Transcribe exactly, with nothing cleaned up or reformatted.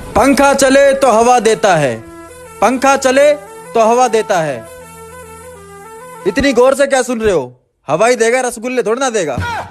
पंखा चले तो हवा देता है, पंखा चले तो हवा देता है। इतनी गौर से क्या सुन रहे हो? हवा ही देगा, रसगुल्ले थोड़ा ना देगा।